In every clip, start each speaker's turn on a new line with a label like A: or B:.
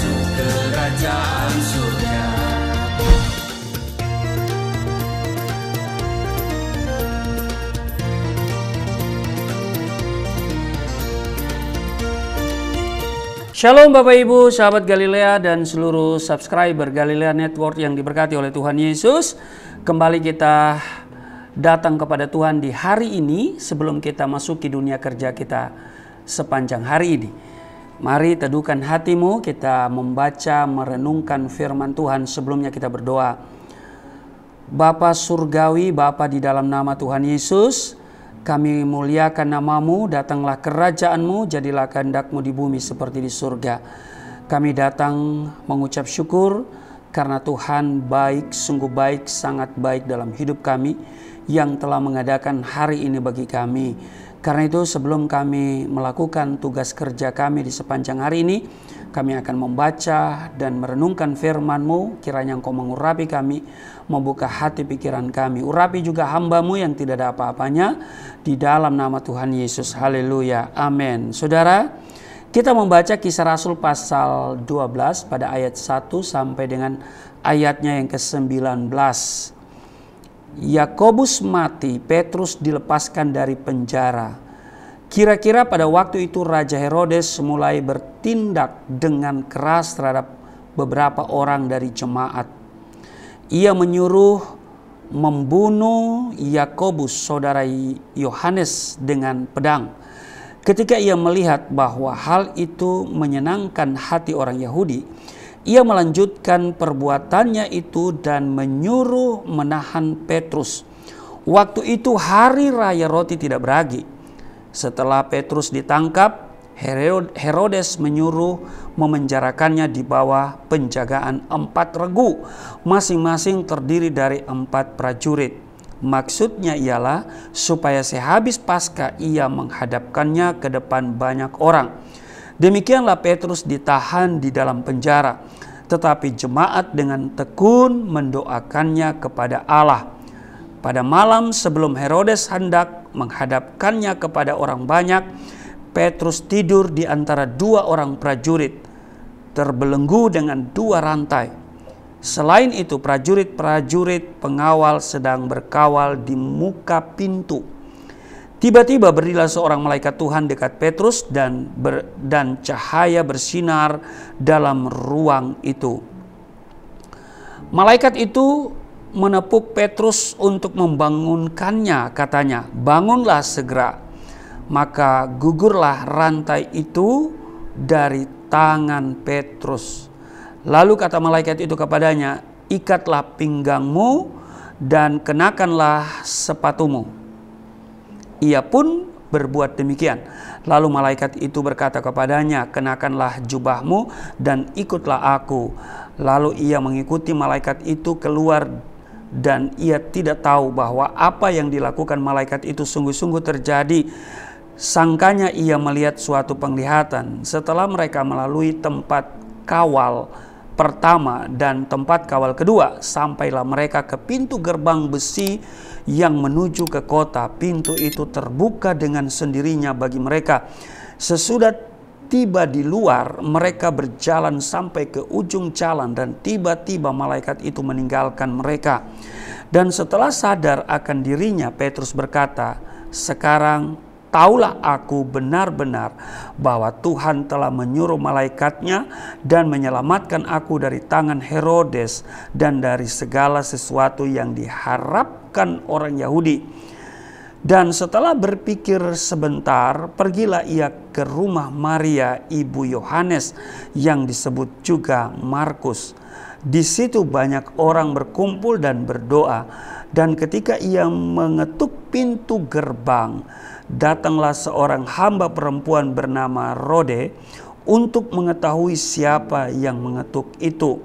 A: masuk kerajaan surga.
B: Shalom Bapak Ibu, sahabat Galilea dan seluruh subscriber Galilea Network yang diberkati oleh Tuhan Yesus. Kembali kita datang kepada Tuhan di hari ini sebelum kita masuki dunia kerja kita sepanjang hari ini. Mari teduhkan hatimu, kita membaca, merenungkan firman Tuhan. Sebelumnya kita berdoa. Bapa Surgawi, Bapa di dalam nama Tuhan Yesus, kami muliakan namamu, datanglah kerajaanmu, jadilah kehendak-mu di bumi seperti di surga. Kami datang mengucap syukur karena Tuhan baik, sungguh baik, sangat baik dalam hidup kami yang telah mengadakan hari ini bagi kami. Karena itu sebelum kami melakukan tugas kerja kami di sepanjang hari ini, kami akan membaca dan merenungkan firman-Mu. Kiranya Engkau mengurapi kami, membuka hati pikiran kami. Urapi juga hamba-Mu yang tidak ada apa-apanya, di dalam nama Tuhan Yesus. Haleluya. Amin. Saudara, kita membaca Kisah Rasul pasal 12 pada ayat 1 sampai dengan ayatnya yang ke-19. Yakobus mati, Petrus dilepaskan dari penjara. Kira-kira pada waktu itu Raja Herodes mulai bertindak dengan keras terhadap beberapa orang dari jemaat. Ia menyuruh membunuh Yakobus, saudara Yohanes, dengan pedang. Ketika ia melihat bahwa hal itu menyenangkan hati orang Yahudi, ia melanjutkan perbuatannya itu dan menyuruh menahan Petrus. Waktu itu hari raya roti tidak beragi. Setelah Petrus ditangkap, Herodes menyuruh memenjarakannya di bawah penjagaan 4 regu, masing-masing terdiri dari 4 prajurit. Maksudnya ialah supaya sehabis Paskah ia menghadapkannya ke depan banyak orang. Demikianlah Petrus ditahan di dalam penjara, tetapi jemaat dengan tekun mendoakannya kepada Allah. Pada malam sebelum Herodes hendak menghadapkannya kepada orang banyak, Petrus tidur di antara 2 orang prajurit, terbelenggu dengan 2 rantai. Selain itu, prajurit-prajurit pengawal sedang berkawal di muka pintu. Tiba-tiba berdirilah seorang malaikat Tuhan dekat Petrus dan cahaya bersinar dalam ruang itu. Malaikat itu menepuk Petrus untuk membangunkannya, katanya, "Bangunlah segera." Maka gugurlah rantai itu dari tangan Petrus. Lalu kata malaikat itu kepadanya, "Ikatlah pinggangmu dan kenakanlah sepatumu." Ia pun berbuat demikian. Lalu malaikat itu berkata kepadanya, "Kenakanlah jubahmu dan ikutlah aku." Lalu ia mengikuti malaikat itu keluar, dan ia tidak tahu bahwa apa yang dilakukan malaikat itu sungguh-sungguh terjadi. Sangkanya ia melihat suatu penglihatan. Setelah mereka melalui tempat kawal pertama dan tempat kawal kedua, sampailah mereka ke pintu gerbang besi yang menuju ke kota. Pintu itu terbuka dengan sendirinya bagi mereka. Sesudah tiba di luar, mereka berjalan sampai ke ujung jalan dan tiba-tiba malaikat itu meninggalkan mereka. Dan setelah sadar akan dirinya, Petrus berkata, "Sekarang taulah aku benar-benar bahwa Tuhan telah menyuruh malaikatnya dan menyelamatkan aku dari tangan Herodes dan dari segala sesuatu yang diharapkan orang Yahudi." Dan setelah berpikir sebentar, pergilah ia ke rumah Maria, ibu Yohanes, yang disebut juga Markus. Di situ banyak orang berkumpul dan berdoa. Dan ketika ia mengetuk pintu gerbang, datanglah seorang hamba perempuan bernama Rode untuk mengetahui siapa yang mengetuk itu.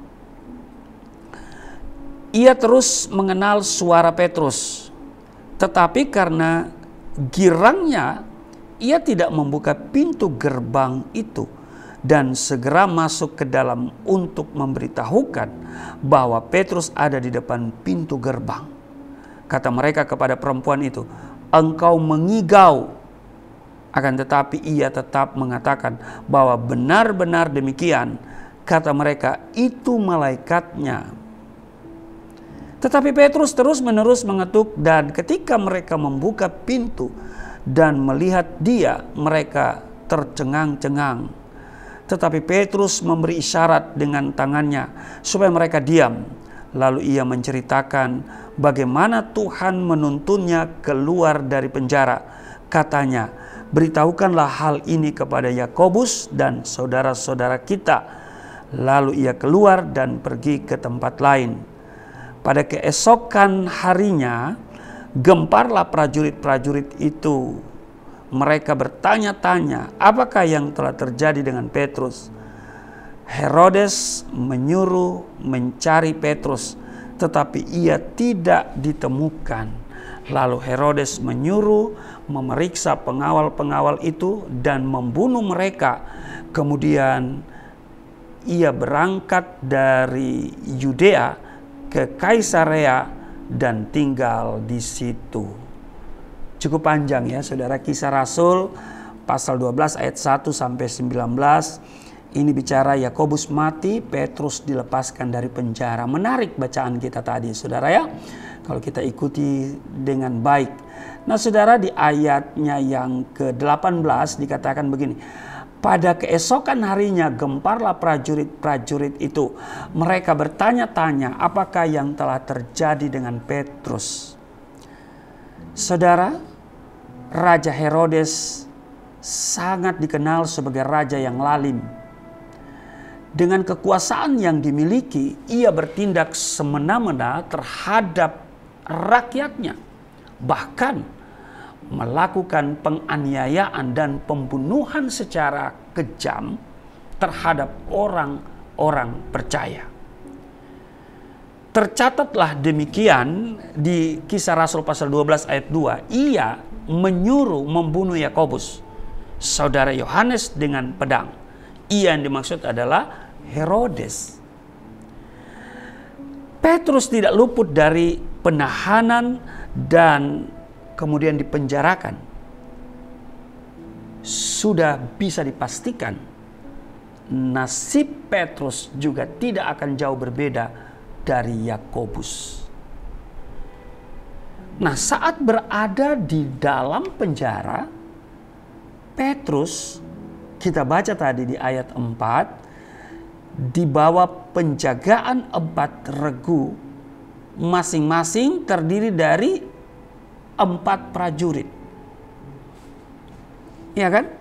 B: Ia terus mengenal suara Petrus, tetapi karena girangnya ia tidak membuka pintu gerbang itu dan segera masuk ke dalam untuk memberitahukan bahwa Petrus ada di depan pintu gerbang. Kata mereka kepada perempuan itu, "Engkau mengigau." Akan tetapi ia tetap mengatakan bahwa benar-benar demikian. Kata mereka, itu malaikatnya. Tetapi Petrus terus-menerus mengetuk, dan ketika mereka membuka pintu dan melihat dia, mereka tercengang-cengang. Tetapi Petrus memberi isyarat dengan tangannya supaya mereka diam. Lalu ia menceritakan bagaimana Tuhan menuntunnya keluar dari penjara. Katanya, beritahukanlah hal ini kepada Yakobus dan saudara-saudara kita. Lalu ia keluar dan pergi ke tempat lain. Pada keesokan harinya, gemparlah prajurit-prajurit itu. Mereka bertanya-tanya, apakah yang telah terjadi dengan Petrus? Herodes menyuruh mencari Petrus, tetapi ia tidak ditemukan. Lalu Herodes menyuruh memeriksa pengawal-pengawal itu dan membunuh mereka. Kemudian ia berangkat dari Yudea ke Kaisarea dan tinggal di situ. Cukup panjang ya saudara, Kisah Rasul pasal 12 ayat 1 sampai 19. Ini bicara Yakobus mati, Petrus dilepaskan dari penjara. Menarik bacaan kita tadi saudara ya, kalau kita ikuti dengan baik. Nah saudara, di ayatnya yang ke-18 dikatakan begini. Pada keesokan harinya gemparlah prajurit-prajurit itu. Mereka bertanya-tanya apakah yang telah terjadi dengan Petrus. Saudara, Raja Herodes sangat dikenal sebagai raja yang lalim. Dengan kekuasaan yang dimiliki, ia bertindak semena-mena terhadap rakyatnya. Bahkan melakukan penganiayaan dan pembunuhan secara kejam terhadap orang-orang percaya. Tercatatlah demikian di Kisah Rasul pasal 12 ayat 2. Ia menyuruh membunuh Yakobus, saudara Yohanes, dengan pedang. Ia yang dimaksud adalah Herodes. Petrus tidak luput dari penahanan dan kemudian dipenjarakan. Sudah bisa dipastikan nasib Petrus juga tidak akan jauh berbeda dari Yakobus. Nah, saat berada di dalam penjara, Petrus, kita baca tadi di ayat 4, di bawah penjagaan 4 regu, masing-masing terdiri dari 4 prajurit. Ya kan?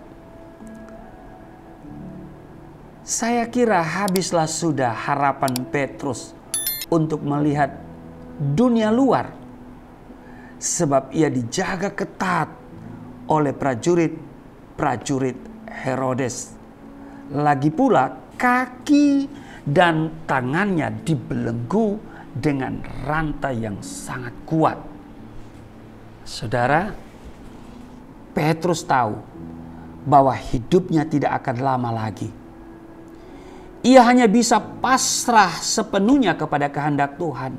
B: Saya kira habislah sudah harapan Petrus untuk melihat dunia luar, sebab ia dijaga ketat oleh prajurit Herodes. Lagi pula kaki dan tangannya dibelenggu dengan rantai yang sangat kuat. Saudara, Petrus tahu bahwa hidupnya tidak akan lama lagi. Ia hanya bisa pasrah sepenuhnya kepada kehendak Tuhan.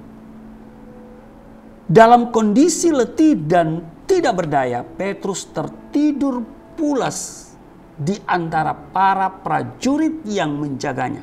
B: Dalam kondisi letih dan tidak berdaya, Petrus tertidur pulas di antara para prajurit yang menjaganya.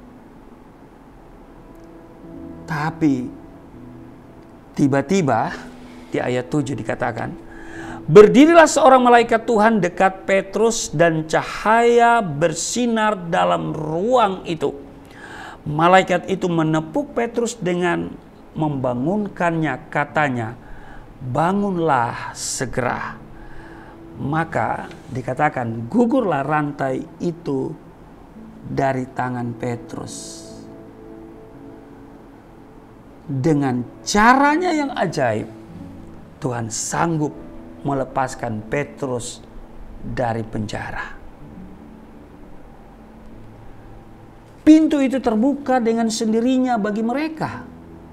B: Tapi tiba-tiba di ayat 7 dikatakan, berdirilah seorang malaikat Tuhan dekat Petrus dan cahaya bersinar dalam ruang itu. Malaikat itu menepuk Petrus dengan membangunkannya, katanya, bangunlah segera. Maka dikatakan gugurlah rantai itu dari tangan Petrus. Dengan caranya yang ajaib, Tuhan sanggup melepaskan Petrus dari penjara. Pintu itu terbuka dengan sendirinya bagi mereka.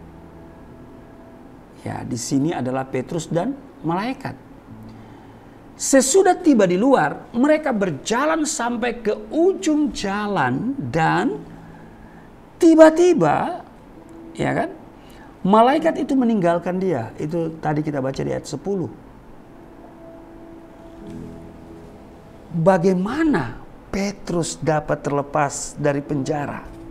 B: Ya, di sini adalah Petrus dan malaikat. Sesudah tiba di luar, mereka berjalan sampai ke ujung jalan dan tiba-tiba, ya kan? Malaikat itu meninggalkan dia. Itu tadi kita baca di ayat 10. Bagaimana Petrus dapat terlepas dari penjara?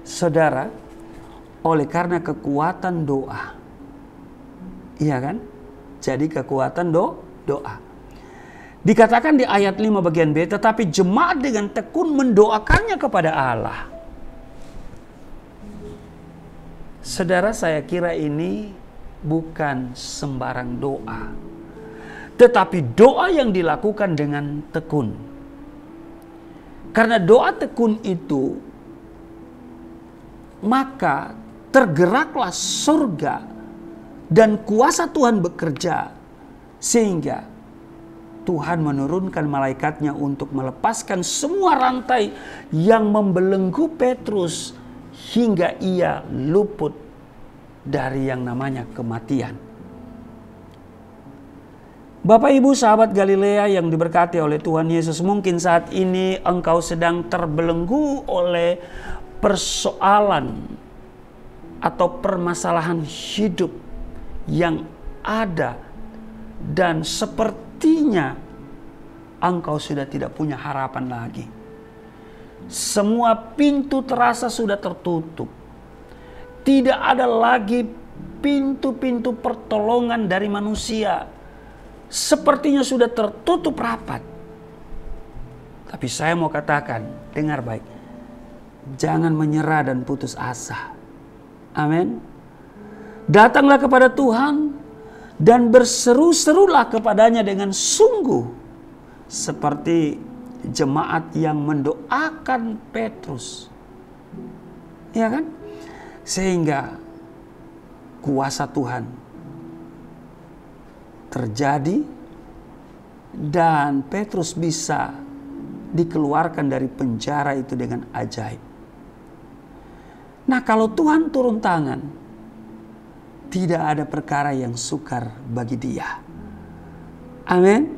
B: Saudara, oleh karena kekuatan doa. Iya kan? Jadi kekuatan doa. Dikatakan di ayat 5 bagian B, tetapi jemaat dengan tekun mendoakannya kepada Allah. Saudara, saya kira ini bukan sembarang doa, tetapi doa yang dilakukan dengan tekun. Karena doa tekun itu, maka tergeraklah surga dan kuasa Tuhan bekerja, sehingga Tuhan menurunkan malaikatnya untuk melepaskan semua rantai yang membelenggu Petrus hingga ia luput dari yang namanya kematian. Bapak Ibu sahabat Galilea yang diberkati oleh Tuhan Yesus, mungkin saat ini engkau sedang terbelenggu oleh persoalan atau permasalahan hidup yang ada, dan sepertinya engkau sudah tidak punya harapan lagi. Semua pintu terasa sudah tertutup. Tidak ada lagi pintu-pintu pertolongan dari manusia. Sepertinya sudah tertutup rapat. Tapi saya mau katakan, dengar baik. Jangan menyerah dan putus asa. Amin. Datanglah kepada Tuhan dan berseru-serulah kepadanya dengan sungguh, seperti jemaat yang mendoakan Petrus. Ya kan? Sehingga kuasa Tuhan terjadi dan Petrus bisa dikeluarkan dari penjara itu dengan ajaib. Nah, kalau Tuhan turun tangan, tidak ada perkara yang sukar bagi Dia. Amin.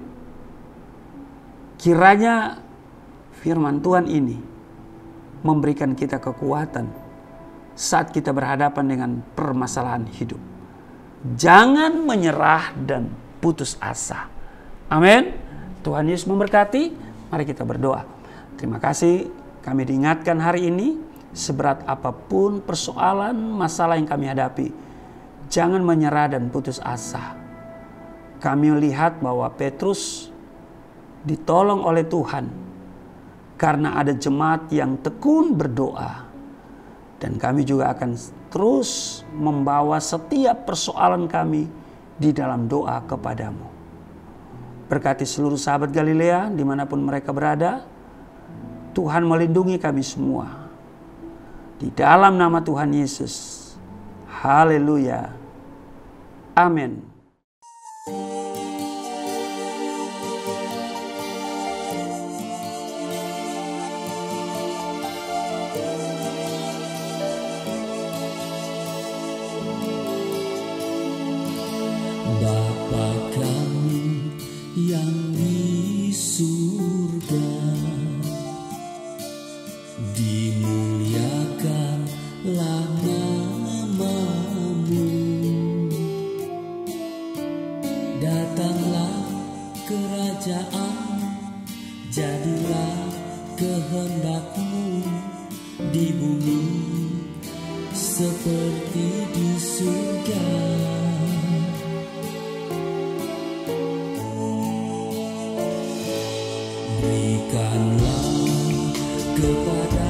B: Kiranya firman Tuhan ini memberikan kita kekuatan saat kita berhadapan dengan permasalahan hidup. Jangan menyerah dan putus asa. Amin. Tuhan Yesus memberkati. Mari kita berdoa. Terima kasih kami diingatkan hari ini, seberat apapun persoalan masalah yang kami hadapi, jangan menyerah dan putus asa. Kami lihat bahwa Petrus ditolong oleh Tuhan karena ada jemaat yang tekun berdoa. Dan kami juga akan terus membawa setiap persoalan kami di dalam doa kepadamu. Berkati seluruh sahabat Galilea dimanapun mereka berada. Tuhan melindungi kami semua. Di dalam nama Tuhan Yesus. Haleluya. Amin.
A: Bapa kami yang di surga, dimuliakanlah nama-Mu. Datanglah kerajaan, jadilah kehendak-Mu di bumi seperti di surga. Berikanlah kepada